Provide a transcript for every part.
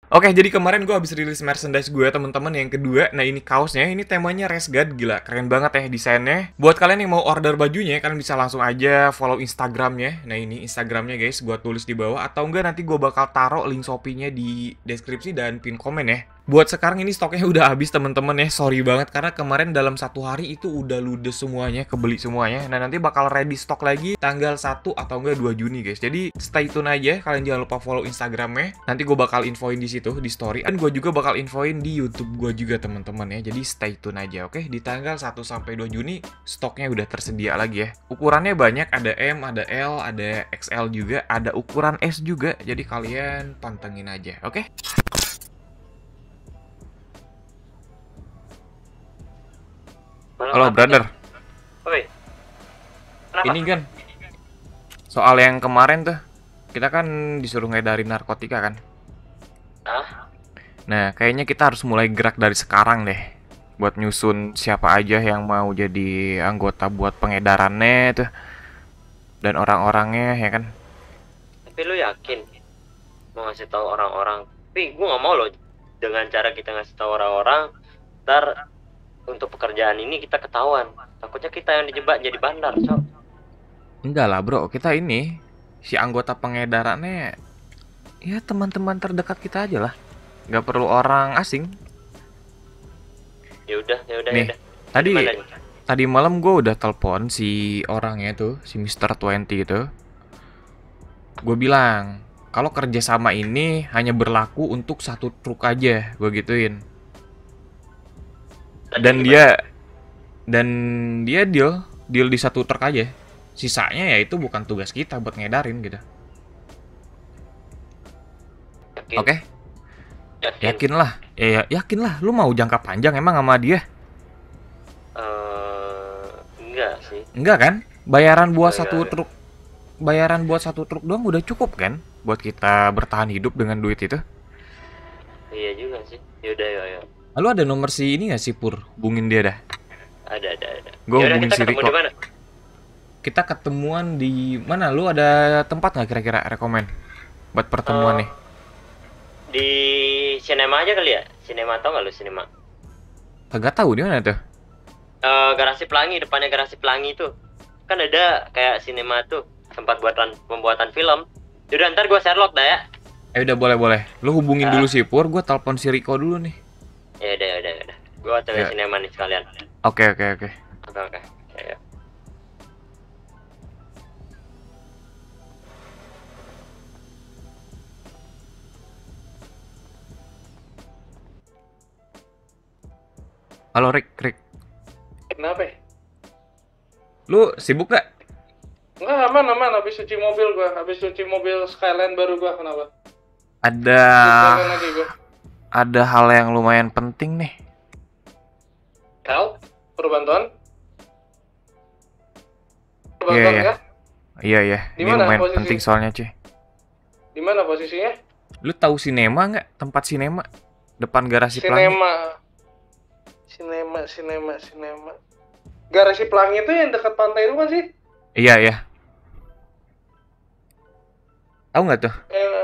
Oke, jadi kemarin gue habis rilis merchandise gue teman-teman yang kedua. Nah ini kaosnya, ini temanya Race God, gila keren banget ya desainnya. Buat kalian yang mau order bajunya, kalian bisa langsung aja follow Instagramnya. Nah ini Instagramnya guys, gue tulis di bawah. Atau enggak nanti gue bakal taruh link Shopee-nya di deskripsi dan pin komen ya. Buat sekarang ini stoknya udah habis teman-teman ya, sorry banget karena kemarin dalam satu hari itu udah ludes semuanya, kebeli semuanya. Nah nanti bakal ready stok lagi tanggal 1 atau enggak 2 Juni guys. Jadi stay tune aja, kalian jangan lupa follow Instagramnya. Nanti gue bakal infoin di situ di story, dan gue juga bakal infoin di YouTube gue juga teman-teman ya. Jadi stay tune aja, oke? Di tanggal 1 sampai 2 Juni stoknya udah tersedia lagi ya. Ukurannya banyak, ada M, ada L, ada XL juga, ada ukuran S juga. Jadi kalian pantengin aja, oke? Halo brother, Oi, kenapa? ini kan soal yang kemarin tuh, kita kan disuruh ngedarin narkotika kan. Ah, Nah, kayaknya kita harus mulai gerak dari sekarang deh. Buat nyusun siapa aja yang mau jadi anggota buat pengedarannya tuh. Dan orang-orangnya ya kan. tapi lu yakin mau ngasih tahu orang-orang? Tapi gue nggak mau loh dengan cara kita ngasih tahu orang-orang, ntar untuk pekerjaan ini kita ketahuan. Takutnya kita yang dijebak jadi bandar, so. Enggak lah bro, kita ini si anggota pengedarannya ya teman-teman terdekat kita aja lah. Nggak perlu orang asing. Ya udah, ya udah, ya Nih, udah. tadi Gimana nih? tadi malam gue udah telepon si orangnya tuh, si Mister 20 itu. Gue bilang, kalau kerjasama ini hanya berlaku untuk satu truk aja, gue gituin. Tadi Dan gimana? dia dan dia deal di satu truk aja. Sisanya ya itu bukan tugas kita buat ngedarin gitu. Yakin? Oke? Yakin? Yakin lah. Yakin lah. Lu mau jangka panjang emang sama dia? Enggak sih. Enggak kan? Bayaran buat Enggak, satu enggak. truk bayaran buat satu truk doang udah cukup kan buat kita bertahan hidup dengan duit itu. Iya juga sih. Ya udah, ya, ya. Lalu ada nomor si ini nggak sih Pur? Hubungin dia dah. Ada. Gue Ya udah, hubungin kita si ketemu Riko. di mana? Kita ketemuan di mana? Lu ada tempat nggak kira-kira rekomen buat pertemuan Eh, nih? di sinema aja kali ya? Sinema, tau nggak lu sinema? Kagak tahu di mana tuh. Garasi Pelangi, depannya Garasi Pelangi tuh kan ada kayak sinema tuh, tempat pembuatan film. Yaudah, ntar gue Sherlock dah ya. Udah boleh. Lu hubungin dulu Ah, si Pur, gue telepon si Riko dulu nih. ya udah. Gue otw Ya, sinema nih sekalian. oke. Oke. Ya. Halo Rick. Kenapa ya? Lu sibuk gak? Enggak, aman. Habis cuci mobil Skyline baru gua. Kenapa? Ada Jalan lagi gua. ada hal yang lumayan penting nih. Help? Perlu bantuan? Perlu Iya bantuan ya, ya? iya. Di Ini mana lumayan posisi? penting soalnya cuy. Di mana posisinya? Lu tahu sinema nggak? Tempat sinema depan garasi Pelangi. Sinema. Garasi Pelangi itu yang dekat pantai itu kan sih? Iya. Tahu nggak tuh?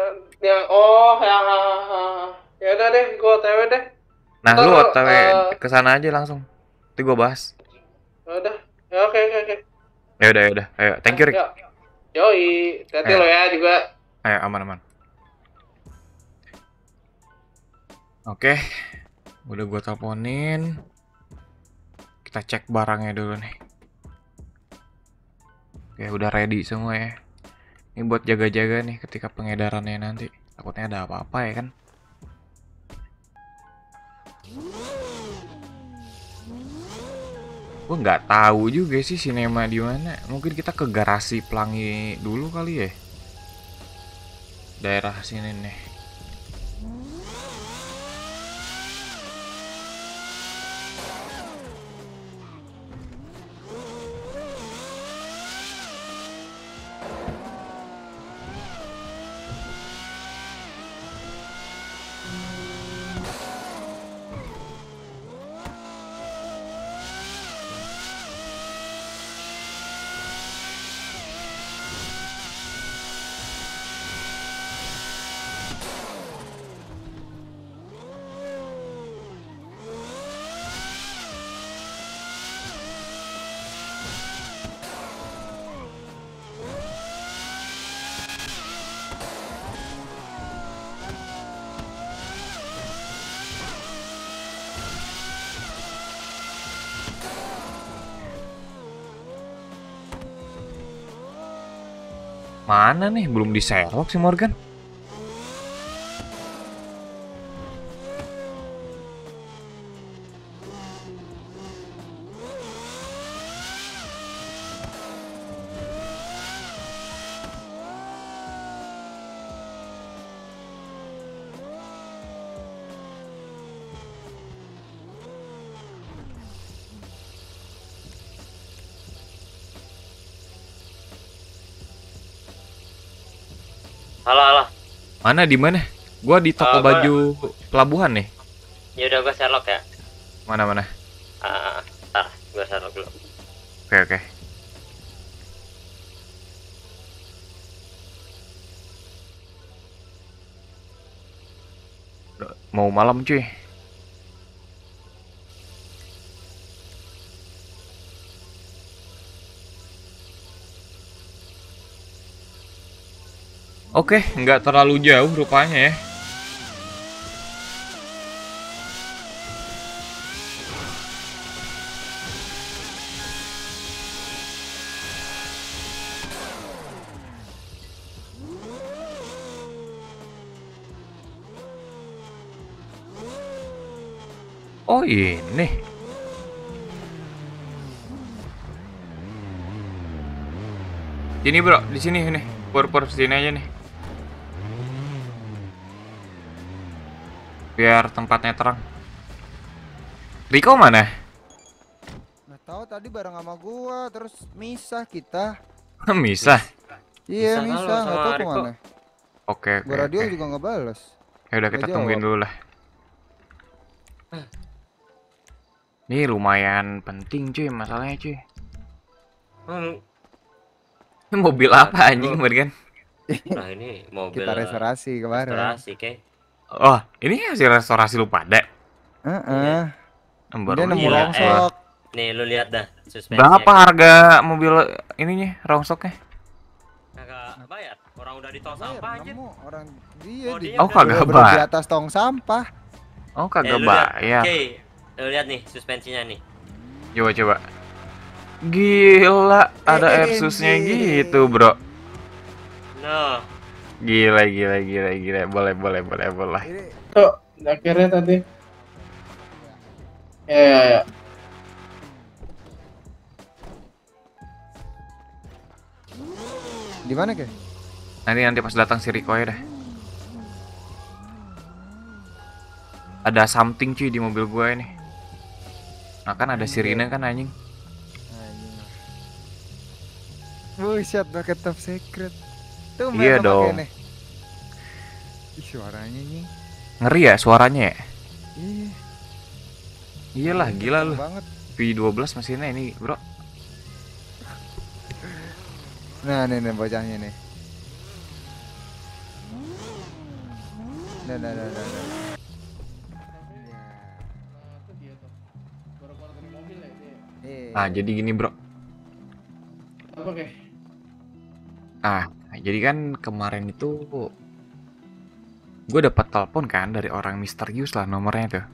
Ya udah deh, gua OTW deh. Nah, Ntar, lu OTW ke sana aja langsung. Nanti gua bahas. ya udah. Ya, oke. Ya udah. Ayo, thank you Rick. Ya. Yoi, hati Ayo. lo ya juga. Ayo, aman. Oke, udah gua teleponin. Kita cek barangnya dulu nih. Oke, udah ready semua ya. Ini buat jaga-jaga nih ketika pengedarannya nanti. Takutnya ada apa-apa ya kan? Gue nggak tahu juga sih sinema di mana. Mungkin kita ke garasi Pelangi dulu kali ya. Daerah sini nih. Mana nih? Belum di Sherlock si Morgan. Halo, halo. Mana di mana? Gua di toko baju pelabuhan nih. Ya udah gua Sherlock ya. Mana? Ntar gua Sherlock dulu. Oke. Mau malam cuy. Oke, nggak terlalu jauh rupanya ya. Oh ini. Sini bro, di sini nih. Pur sini aja nih. Biar tempatnya terang. Riko mana? Nggak tahu tadi bareng sama gua terus misah kita. Misah. Iya Misah misah kalau nggak sama tahu Riko. kemana. Oke. Gua radio juga nggak balas. Ya udah kita Nggak tungguin jawab. dulu lah. Ini lumayan penting cuy masalahnya cuy. Ini mobil apa anjing Morgan? Nah ini mobil Kita restorasi kemarin. restorasi kayak. Oh, ini hasil restorasi lu pada. Heeh. Baru Dia nemu Gila, lihat. rongsok. Nih lu lihat dah suspensinya. Berapa harga mobil ininya rongsoknya? Kagak bayar. Orang udah di tong Bayar, sampah aja. nemu orang dia Oh, di dia Oh, udah- kagak berada di bayar. atas tong sampah. Oh, kagak lu lihat. bayar. Oke, lu lihat nih suspensinya nih. Coba. Gila, ada Airsusnya anjing. gitu, bro. No. Gila. Boleh. Ini Tuh, akhirnya tadi. Ya. di mana ke? Nanti pas datang si Rico ya dah. Ada something cuy di mobil gua ini. Nah kan ada sirine kan anjing. Buset pakai top secret. Tuh Iya mereka dong. pakai nih. Ih suaranya nih. Ngeri ya suaranya ya? Iya. Iyalah gila lu. Banget. V12 mesinnya ini, bro. Nah, nih bocahnya nih. Nah. Nah, jadi gini, bro. Apa kayak? Ah, jadi kan kemarin itu gue dapat telepon kan dari orang misterius lah nomornya tuh.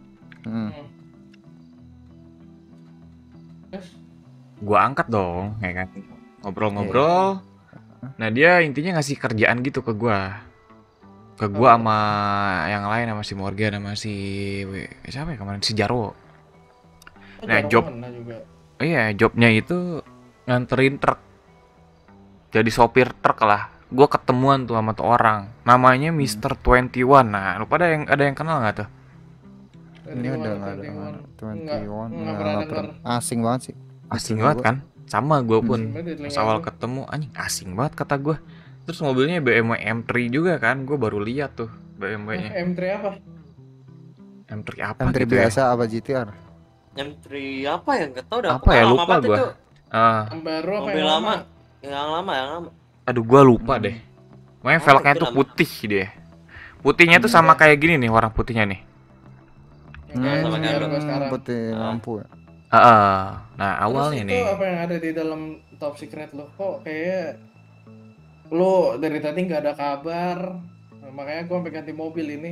Terus? Gue angkat dong, ya kan. Ngobrol-ngobrol. Nah, dia intinya ngasih kerjaan gitu ke gue. Ke gue sama yang lain, sama si Morgan, sama si siapa ya kemarin, si Jarwo. Nah, Iya, jobnya itu nganterin truk. Jadi sopir truk lah. Gue ketemuan tuh sama tuh orang. Namanya Mr. 21. Nah, lu pada ada yang kenal nggak tuh? Ini ada nggak ada 21 nggak pernah denger. asing banget sih. Asing banget kan? Sama gue pun. Asing banget di Pas telinga awal gua. ketemu, anjing asing banget kata gue. Terus mobilnya BMW M3 juga kan? Gue baru lihat tuh BMW-nya. M3 apa? M3 apa M3 gitu ya? biasa apa GTR? M3 apa ya? Enggak tahu dah. Apa ya? Lama Lupa banget gua. itu. Yang baru apa Mobil yang lama. lama? Yang lama. Aduh, gue lupa deh. Makanya Oh, velgnya tapi tuh lama. putih dia. Putihnya tuh sama kayak gini nih, warna putihnya nih. Yang kayak sama kayak GTR lu. gua sekarang. Putih lampu ya. Nah, awalnya Terus nih. itu apa yang ada di dalam top secret lo? Kok kayak lo dari tadi nggak ada kabar? Nah, makanya gua sampai ganti mobil ini.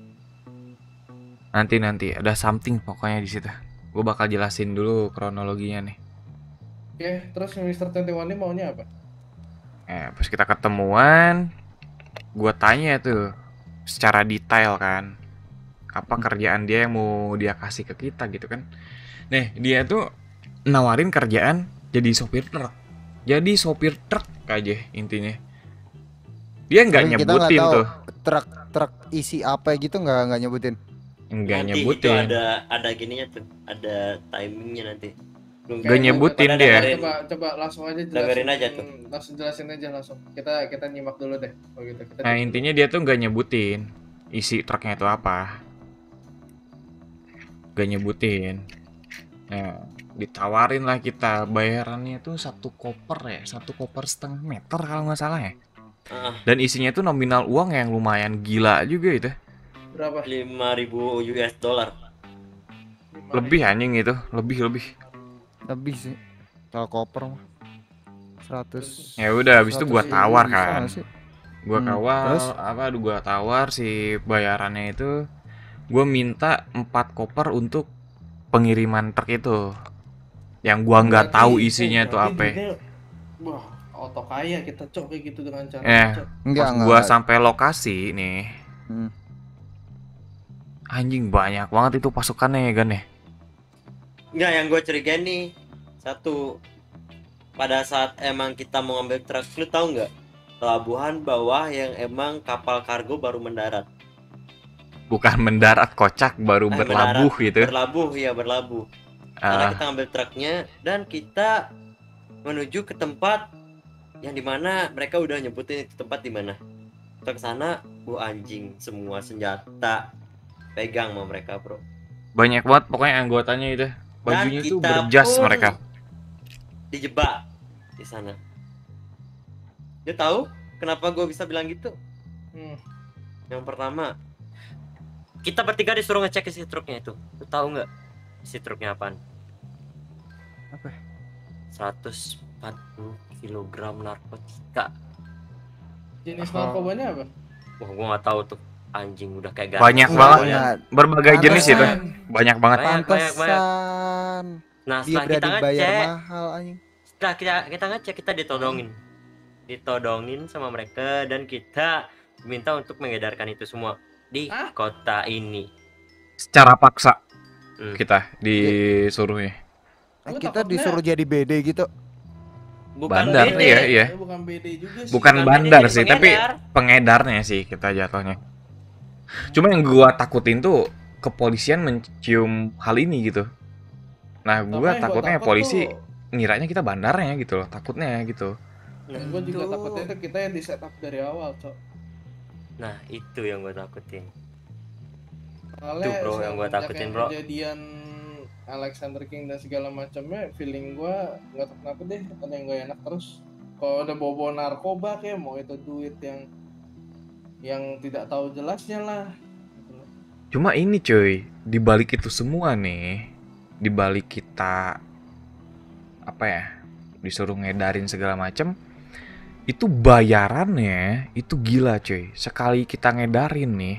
Nanti ada something pokoknya di situ. Gue bakal jelasin dulu kronologinya nih. Oke, terus Mr. 21 ini maunya apa? Pas kita ketemuan, gue tanya tuh secara detail kan, apa kerjaan dia yang mau dia kasih ke kita gitu kan. Nah, dia tuh nawarin kerjaan jadi sopir truk. Jadi sopir truk aja intinya. Dia nggak Tapi kita nggak nyebutin tahu tuh, truk isi apa gitu, nggak nyebutin. nggak Nanti itu nyebutin. ada gininya tuh, ada timingnya nanti. Belum Nggak nyebutin pada dia. dengerin. Coba langsung aja jelasin. Dengerin aja tuh. Langsung jelasin aja langsung. Kita nyimak dulu deh. Oh gitu. Kita Nah, cek intinya dia tuh nggak nyebutin isi truknya itu apa. Nggak nyebutin. Nah, ditawarin lah kita, bayarannya tuh 1,5 meter kalau nggak salah ya. Ah, Dan isinya tuh nominal uang yang lumayan gila juga itu. dulu. Berapa? 5.000 US dollar. Lebih anjing itu, lebih. Lebih sih. Kalau koper mah 100. Ya udah, habis itu gua 100 tawar bisa kan. nggak sih? Gua Terus? gua tawar si bayarannya itu. Gua minta 4 koper untuk pengiriman truk itu. Yang gua nggak Berarti- tahu isinya tuh berarti apa. duitnya- Wah, auto kaya kita cok kayak gitu dengan cara Cok. Enggak, Pas gua sampai lokasi nih, Hmm. anjing banyak banget itu pasukannya ya kan ya. Enggak, yang gue curigain nih satu, pada saat emang kita mau ngambil truk, lu tahu nggak pelabuhan bawah yang emang kapal kargo baru mendarat. Bukan mendarat, kocak, baru berlabuh gitu. Berlabuh. Karena Ah, kita ngambil truknya dan kita menuju ke tempat yang dimana mereka udah nyebutin itu tempat di mana. Kita ke sana, anjing, semua senjata pegang sama mereka, bro. banyak banget pokoknya anggotanya itu. Bajunya tuh kita berjas pun mereka. Dijebak di sana. Dia tahu kenapa gue bisa bilang gitu? Hmm. Yang pertama, kita bertiga disuruh ngecek isi truknya itu. Lu tahu nggak isi truknya apaan? Apa? 140 kilogram narkotika. Jenis Oh. narkobanya apa? Wah, gua nggak tahu tuh. Anjing udah kayak Banyak ganas. banget. Pokoknya. Berbagai jenis itu. Pantesan. Banyak banget. Banyak. Pantesan. Nah, Dia setelah kita berani bayar ngecek, mahal anjing. setelah kita ngecek, kita ditodongin sama mereka dan kita minta untuk mengedarkan itu semua di Hah? kota ini. Secara paksa kita Iya. disuruhnya. Gua Kita takutnya- disuruh jadi BD gitu. Bandar, BD. iya. Bukan BD juga sih. Bukan Bukan bandar BD, sih, tapi pengedar. pengedarnya sih kita jatuhnya. Cuma yang gua takutin tuh kepolisian mencium hal ini gitu. Nah, Sama gua yang takutnya takut polisi tuh- ngiranya kita bandarnya gitu loh, takutnya gitu. yang gue juga Itu. takutnya itu kita yang di setup dari awal, Cok. Nah, itu yang gue takutin. Soalnya Itu, bro, yang gua semenjak takutin, yang bro. kejadian Alexander King dan segala macamnya, feeling gua nggak tahu kenapa deh, ada yang gak enak terus. Kalau udah bawa narkoba kayak mau itu duit yang tidak tahu jelasnya lah. Gitu loh. Cuma ini cuy, di balik itu semua nih, di balik kita apa ya, disuruh ngedarin segala macem, itu bayarannya itu gila cuy. Sekali kita ngedarin nih,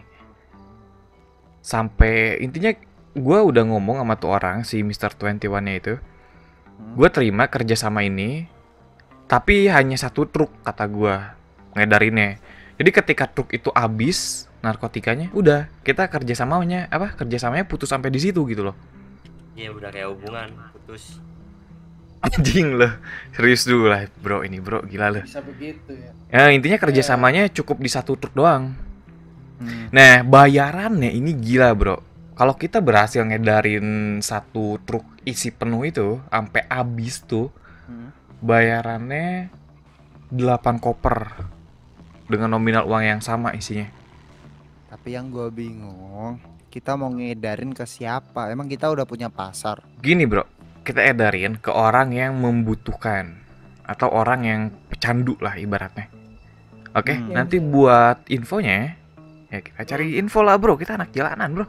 sampai intinya gue udah ngomong sama tuh orang si Mr. 21-nya itu, gue terima kerja sama ini, tapi hanya 1 truk kata gue ngedarinnya. Jadi ketika truk itu habis narkotikanya, udah kita kerjasamanya putus sampai di situ gitu loh. Iya, udah kayak hubungan putus. Anjing loh, serius dulu lah bro, ini bro gila loh. Bisa begitu ya. Ya intinya kerjasamanya cukup di 1 truk doang. Hmm. Nah bayarannya ini gila bro. Kalau kita berhasil ngedarin 1 truk isi penuh itu sampai habis tuh, Hmm. bayarannya 8 koper dengan nominal uang yang sama isinya. Tapi yang gue bingung, kita mau ngedarin ke siapa? Emang kita udah punya pasar? Gini bro, kita edarin ke orang yang membutuhkan atau orang yang pecandu lah ibaratnya. Oke, Hmm. nanti buat infonya ya kita cari info lah bro, kita anak jalanan bro.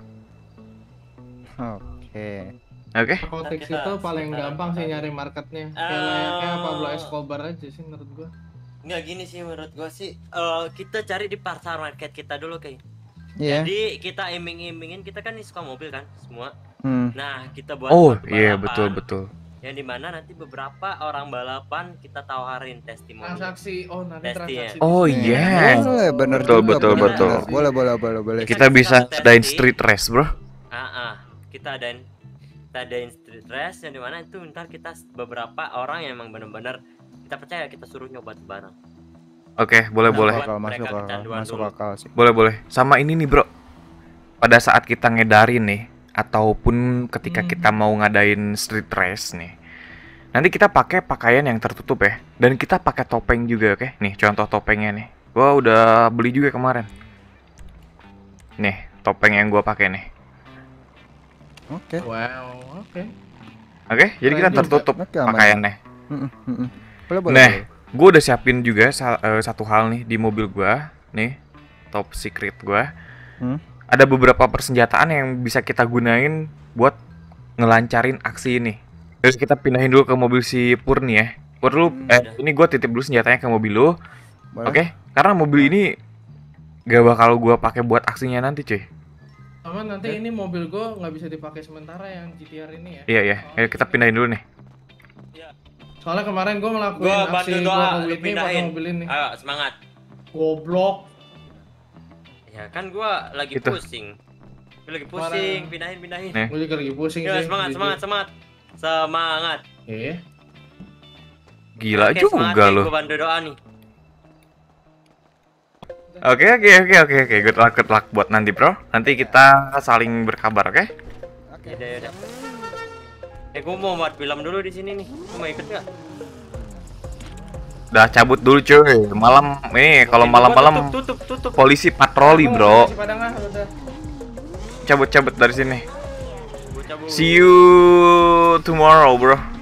Oke. Oke. Narkotics Kita itu paling sekitar gampang sih apa? nyari marketnya. Kayak layaknya Pablo Escobar aja sih menurut gua. Nggak, gini sih menurut gua sih, kita cari di pasar market kita dulu kayak. Iya. Jadi kita iming-imingin, kita kan suka mobil kan semua. Hmm. Nah, kita buat Oh suatu iya balapan. betul. yang dimana nanti beberapa orang balapan kita tawarin testimoni. Transaksi, oh nanti Testing, transaksi. ya. Oh, di sini. iya. Boleh, bener Betul, juga, betul, bener. betul. Boleh. Kita bisa adain street race, bro. Kita adain street race yang dimana itu ntar kita beberapa orang yang emang bener-bener kita percaya kita suruh nyoba bareng. Oke, boleh. Masuk akal sih. Boleh. Sama ini nih, bro. Pada saat kita ngedarin nih, ataupun ketika kita mau ngadain street race nih, nanti kita pakai pakaian yang tertutup ya. Dan kita pakai topeng juga, oke? Nih, contoh topengnya nih. Gua udah beli juga kemarin. Nih, topeng yang gua pakai nih. Oke. Wow, oke. Oke, jadi kita Keren juga. tertutup Oke, aman. pakaiannya. Boleh. Nah, gue udah siapin juga satu hal nih di mobil gua, nih, top secret gua. Ada beberapa persenjataan yang bisa kita gunain buat ngelancarin aksi ini. Terus kita pindahin dulu ke mobil si Pur nih ya. Pur lu, ini gua titip dulu senjatanya ke mobil lu. Boleh. Oke? Karena mobil ini gak bakal gua pakai buat aksinya nanti, cuy. Sama nanti ini mobil gue nggak bisa dipakai sementara yang GTR ini ya. Iya. Ayo kita pindahin dulu nih. Soalnya kemarin gue ngelakuin Gua aksi bantu gue doa, mobil lu ini pindahin. pakai mobil ini. Ayo semangat. Goblok. Ya kan gua lagi Gitu. pusing. Gua lagi pusing, pindahin. Nih. Gue juga lagi pusing Ya, sih. semangat. Gila Oke, juga semangat nih, lu. Gua bantu doa nih. Oke. Good luck buat nanti, bro. Nanti kita saling berkabar, oke? Yaudah. Gua mau buat film dulu di sini nih. Lu mau ikut nggak? Udah cabut dulu, cuy. Malam nih, kalau malam-malam Tutup. polisi patroli, bro. Si Padang ah, udah. Cabut dari sini. Gua cabut. See you tomorrow, bro.